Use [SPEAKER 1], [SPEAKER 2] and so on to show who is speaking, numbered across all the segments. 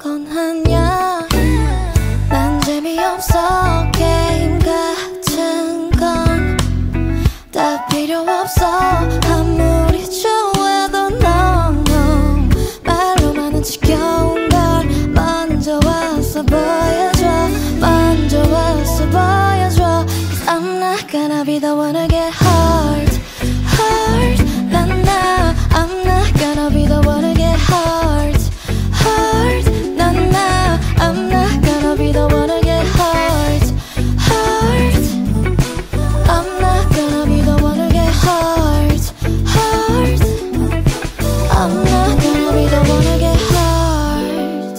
[SPEAKER 1] 건 아냐. 난 재미없어. 게임 같은 건 다 필요 없어. 아무리 좋아도 no 말로만은 지겨운 걸 먼저 와서 보여줘. 먼저 와서 보여줘. Cause I'm not gonna be the one to get hurt. Hurt. 난 I'm not gonna be the one to get hurt. Hurt. 난 I'm not gonna be the one to get hurt. Hurt. I'm not gonna be the one to get hurt. Hurt. I'm not gonna be the one to get hurt.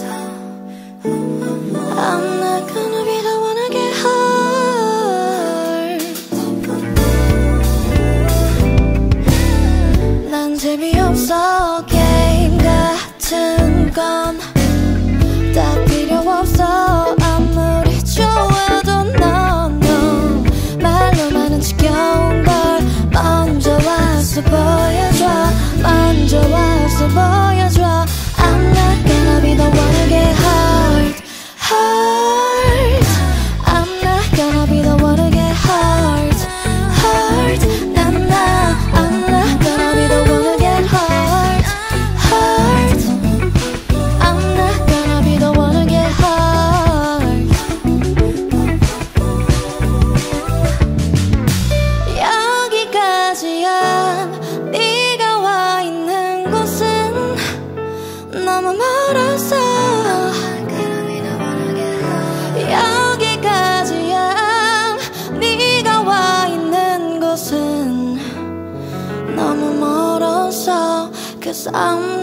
[SPEAKER 1] I'm not gonna be the one to get hurt. 난 재미없어. 게임 같은 건 다 필요 없어. 아무리 좋아도 no 말로만은 지겨운 걸 먼저 와서 보여줘. 먼저 와서 보여줘. I'm not gonna be the one to get hurt. Hurt. I'm not gonna be the one to get hurt. Hurt. I'm not gonna be the one to get hurt. Hurt. I'm not gonna be the one to get hurt. 여기까지야. 네가 와 있는 곳은 너무 멀어서. 여기까지야. 네가 와 있는 곳은 너무 멀어서. Cause I'm